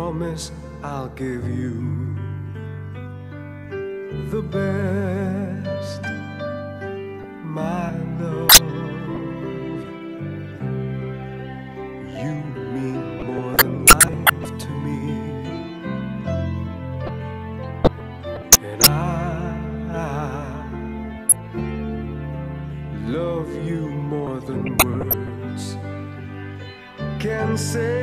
promise I'll give you the best, my love. You mean more than life to me, and I love you more than words can say.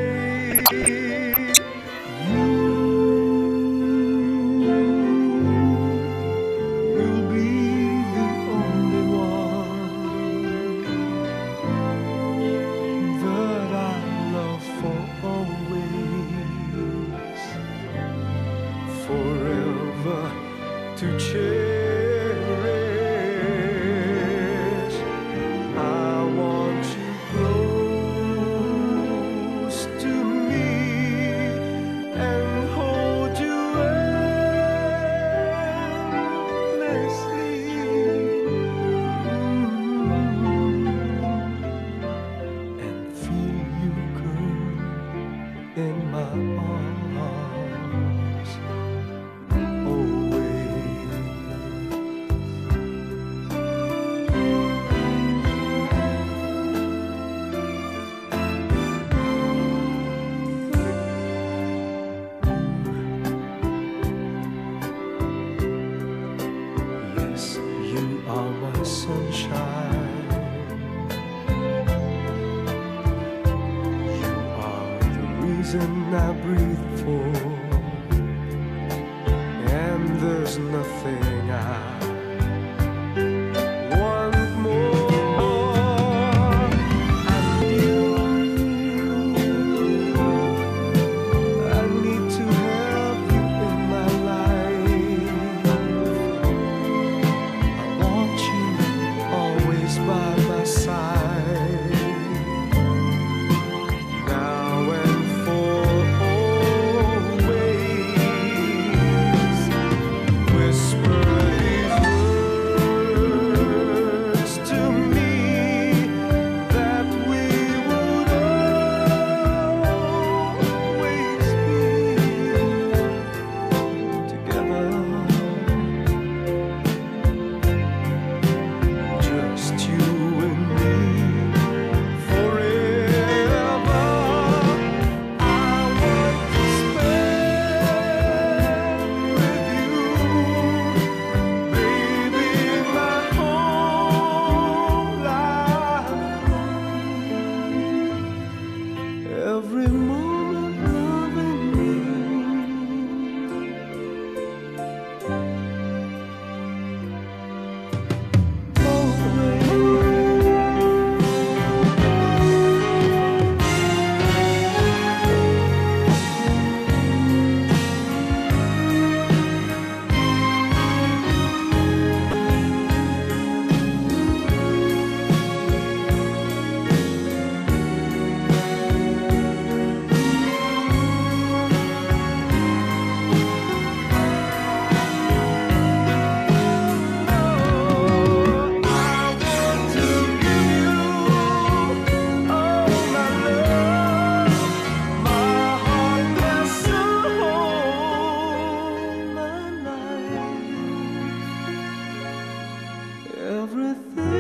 You'll be the only one that I love for always, forever to cherish. I want you close to me and hold you endlessly, and feel you come in my arms always. Yes, you are my sunshine. You are the reason I breathe for, and there's nothing I want more. I need to have you in my life. I want you always by my side, now and for always. Whisper these words to me, that we would always be together. Just you and me forever. I want to spend with you, baby, my whole life. Every moment loving you. Everything